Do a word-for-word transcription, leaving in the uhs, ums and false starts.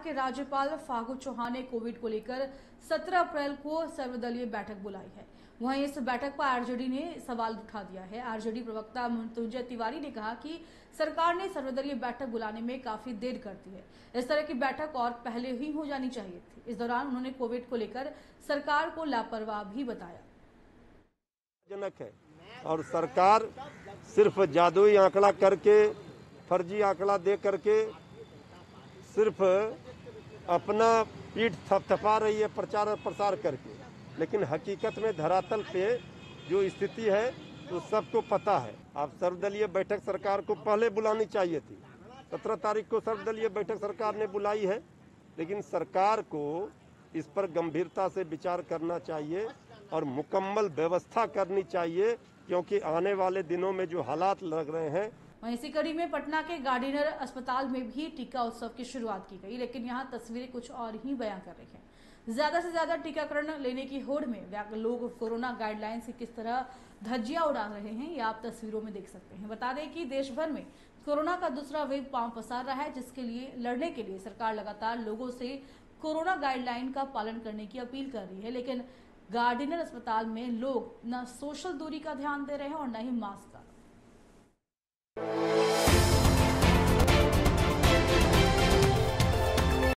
के राज्यपाल फागू चौहान ने कोविड को लेकर सत्रह अप्रैल को सर्वदलीय बैठक बुलाई है। वहीं इस बैठक पर आरजेडी ने सवाल उठा दिया है। आरजेडी प्रवक्ता मृत्युंजय तिवारी ने कहा कि सरकार ने सर्वदलीय बैठक बुलाने में काफी देर कर दी है। इस तरह की बैठक और पहले ही हो जानी चाहिए थी। इस दौरान उन्होंने कोविड को लेकर सरकार को लापरवाह भी बताया। जनक है और सरकार सिर्फ जादुई आंकड़ा करके, फर्जी आंकड़ा दे करके सिर्फ अपना पीठ थपथपा रही है प्रचार और प्रसार करके, लेकिन हकीकत में धरातल पे जो स्थिति है तो सबको पता है। अब सर्वदलीय बैठक सरकार को पहले बुलानी चाहिए थी। सत्रह तारीख को सर्वदलीय बैठक सरकार ने बुलाई है, लेकिन सरकार को इस पर गंभीरता से विचार करना चाहिए और मुकम्मल व्यवस्था करनी चाहिए, क्योंकि आने वाले दिनों में जो हालात लग रहे हैं। वहीं इसी कड़ी में पटना के गार्डिनर अस्पताल में भी टीका उत्सव की शुरुआत की गई, लेकिन यहां तस्वीरें कुछ और ही बयां कर रही हैं। ज्यादा से ज्यादा टीकाकरण लेने की होड़ में लोग कोरोना गाइडलाइंस की किस तरह धज्जियां उड़ा रहे हैं, ये आप तस्वीरों में देख सकते हैं। बता दें कि देश भर में कोरोना का दूसरा वेव पांव पसार रहा है, जिसके लिए लड़ने के लिए सरकार लगातार लोगों से कोरोना गाइडलाइन का पालन करने की अपील कर रही है। लेकिन गार्डिनर अस्पताल में लोग न सोशल दूरी का ध्यान दे रहे हैं और न ही मास्क का।